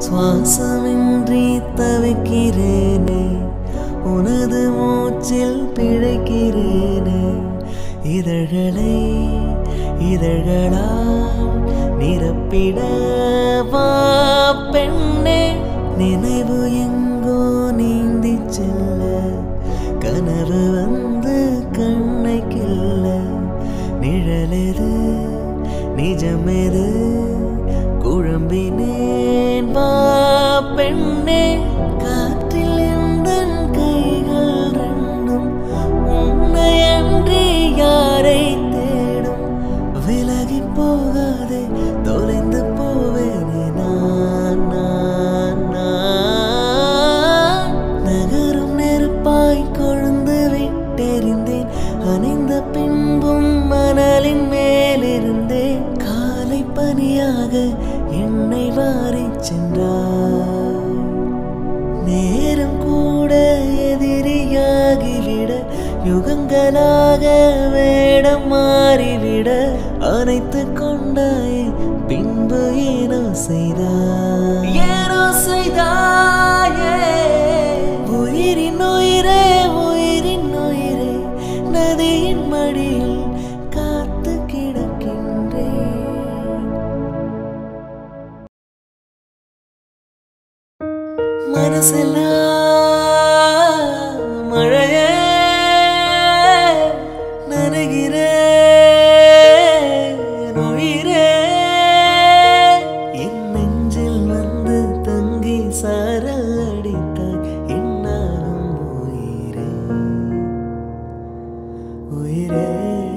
சுவாசமின்றி தவிக்கிறேனே, உனது மூச்சில் பிழைக்கிறேனே. இதழ்களை இதழ்களால் நிரப்பிட வா பெண்ணே. நினைவு எங்கோ நீந்தி செல்ல, கனவு வந்து கண்ணை கில்ல. நிழலெது நிஜமெது குழம்பினேன் வா பெண்ணே. காற்றில் எந்தன் கைகள் ரெண்டும் உன்னையன்றி யாரை தேடும். விலகி போகாதே தொலைந்து போவேனே நான் நான் நான். நகரும் நெருப்பாய் கொழுந்து விட்டெறிந்தேன், அணிந்த பின்பும் மணலின் மேலிருந்தேன். காலை பனியாக என்னை வாரி சென்றாய். நேரம் கூட எதிரியாகிவிட, யுகங்களாக வேடம் மாறிவிட அணைத்து கொண்டாய். பின்பு ஏனோ செய்தாயே உயிரின் உயிரே உயிரின் உயிரே, நதியின் மடியில் காத்து கிடக்கின்றேன். மனசெல்லாம் மழையே நனைகிறேன் உயிரே. என் நெஞ்சில் வந்து தங்கி சாரல் அடித்தாய். என்னாலும் உயிரே உயிரே.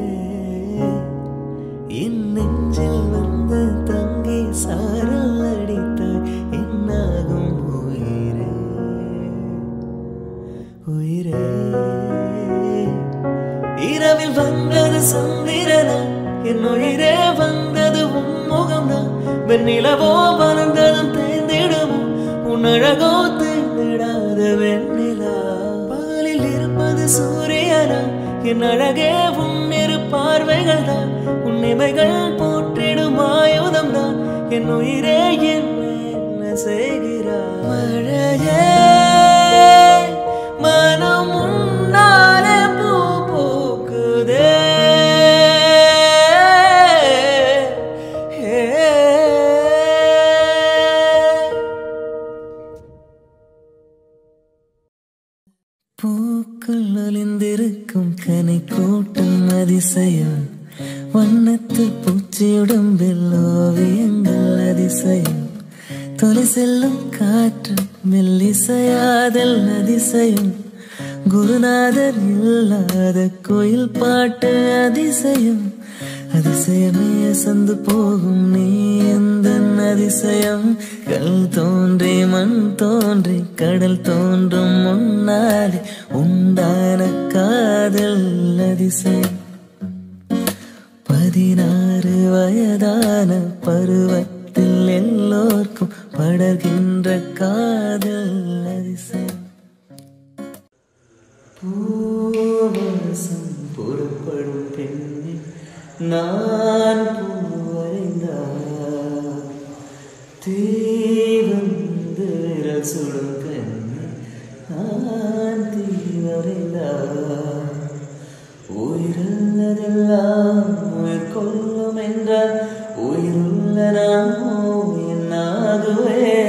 என் நெஞ்சில் வந்து தங்கி சாரல் அடித்தாய். என்னாகும் உயிரே உயிரே. இரவில் வந்தது சந்திரனா, என் உயிரே வந்தது உன்முகம்தான். வெண்ணிலவோ வளர்ந்ததும் தேர்ந்திடுமோ, உன் அழகோ தேர்ந்திடாத வெண்ணிலா. பகலில் இருப்பது சூரியனா, என் அழகே உன்னிரு பார்வைகள் தான். உன் இமைகள் போற்றிடும் ஆயுதம் தான். என் உயிரே என்ன செய்கிறாய்? மழையே மனம் உன்னாலே பூ பூக்குதே. பூக்கள் அழிந்திருக்கும் கனை கூட்டும் அதிசயம். வண்ணத்து பூச்சியுடம்பில் ஓவியங்கள் அதிசயம். தொலை செல்லும் காற்று மெல்லிசையாதல் அதிசயம். குருநாதர் இல்லாத கோயில் பாட்டு அதிசயம். அதிசயமே அசந்து போகும் நீ எந்த அதிசயம். கல் தோன்றி மண் தோன்றி கடல் தோன்றும் முன்னாலே உண்டான காதல் அதிசயம். 16 வயதான பருவத்தில் எல்லோர்க்கும் படர்கின்ற காதல் அதிசயம். பூவரசம் புறப்படும் பெண்ணே, நான் பூவரைந்தார். தீ வந்து விரல் சுடும் கண்ணே, நான் தீ வரைந்தார். உயிருள்ளதெல்லாம் உயிர் கொள்ளும் என்றால், உயிருள்ள நாமோ என்னாகுவே.